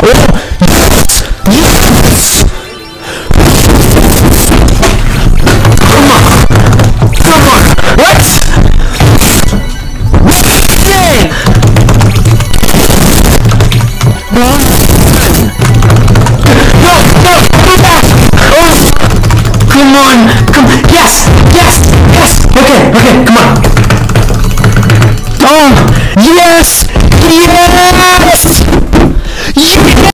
Yes! Come on! Come on! What? Dang! No! No! Come back! Oh! Come on! Come! Yes! Yes! Yes! Okay! Okay! Come on! Oh! Yes! Yes! Yes!